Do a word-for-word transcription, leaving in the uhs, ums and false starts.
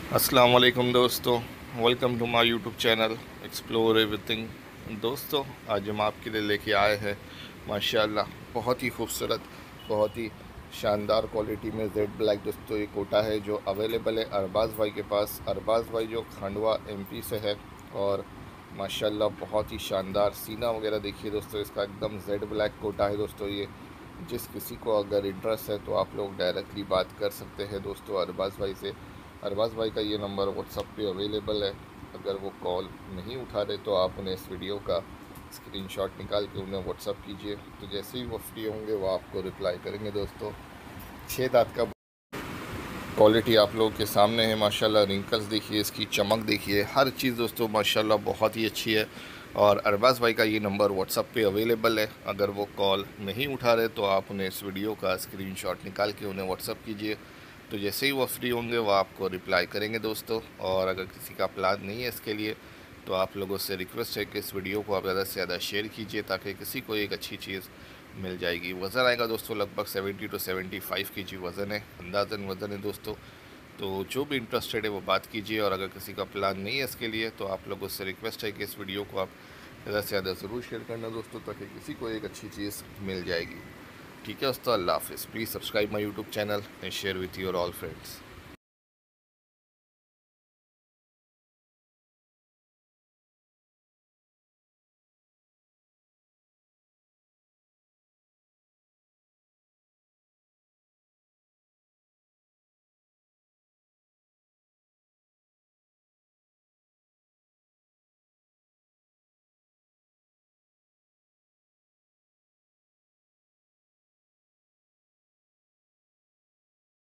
अस्सलाम वालेकुम दोस्तों, welcome to my YouTube channel explore everything. दोस्तों, आज हम आपके लिए लेके आए हैं माशाल्लाह बहुत ही खूबसूरत, बहुत ही शानदार क्वालिटी में जेड ब्लैक। दोस्तों, ये कोटा है जो अवेलेबल है अरबाज़ भाई के पास। अरबाज़ भाई जो खंडवा एमपी से है और माशाल्लाह बहुत ही शानदार सीना वगैरह देखिए दोस्तों, इसका एकदम जेड ब्लैक कोटा है। दोस्तों, ये जिस किसी को अगर इंटरेस्ट है तो आप लोग डायरेक्टली बात कर सकते हैं दोस्तों अरबाज़ भाई से। अरबाज़ भाई का ये नंबर व्हाट्सअप पे अवेलेबल है। अगर वो कॉल नहीं उठा रहे तो आप उन्हें इस वीडियो का स्क्रीनशॉट निकाल के उन्हें व्हाट्सअप कीजिए, तो जैसे ही वो फ्री होंगे वो आपको रिप्लाई करेंगे। दोस्तों, छः दांत का क्वालिटी आप लोगों के सामने है माशाल्लाह। रिंकल्स देखिए, इसकी चमक देखिए, हर चीज़ दोस्तों माशाल्लाह बहुत ही अच्छी है। और अरबाज़ भाई का ये नंबर व्हाट्सअप पे अवेलेबल है। अगर वो कॉल नहीं उठा रहे तो आप उन्हें इस वीडियो का स्क्रीनशॉट निकाल के उन्हें व्हाट्सअप कीजिए, तो जैसे ही वो फ्री होंगे वो आपको रिप्लाई करेंगे दोस्तों। और अगर किसी का प्लान नहीं है इसके लिए तो आप लोगों से रिक्वेस्ट है कि इस वीडियो को आप ज़्यादा से ज़्यादा शेयर कीजिए ताकि किसी को एक अच्छी चीज़ मिल जाएगी। वज़न आएगा दोस्तों लगभग सेवेंटी टू सेवेंटी फाइव के जी वज़न है, अंदाज़न वज़न है दोस्तों। तो जो भी इंटरेस्टेड है वो बात कीजिए। और अगर किसी का प्लान नहीं है इसके लिए तो आप लोगों से रिक्वेस्ट है कि इस वीडियो को आप ज़्यादा से ज़्यादा ज़रूर शेयर करना दोस्तों, ताकि किसी को एक अच्छी चीज़ मिल जाएगी। ठीक है दोस्तों, अल्लाह हाफिज़। Please subscribe my YouTube channel and share with your all friends.